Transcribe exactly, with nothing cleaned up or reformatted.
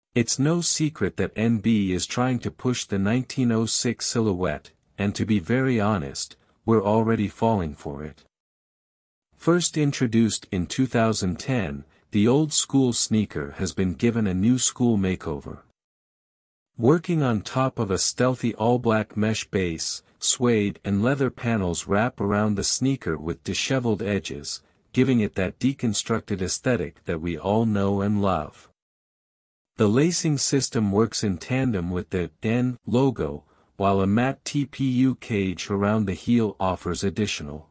It's no secret that N B is trying to push the nineteen oh six silhouette, and to be very honest, we're already falling for it. First introduced in two thousand ten, the old school sneaker has been given a new school makeover. Working on top of a stealthy all-black mesh base, suede and leather panels wrap around the sneaker with disheveled edges, giving it that deconstructed aesthetic that we all know and love. The lacing system works in tandem with the N logo, while a matte T P U cage around the heel offers additional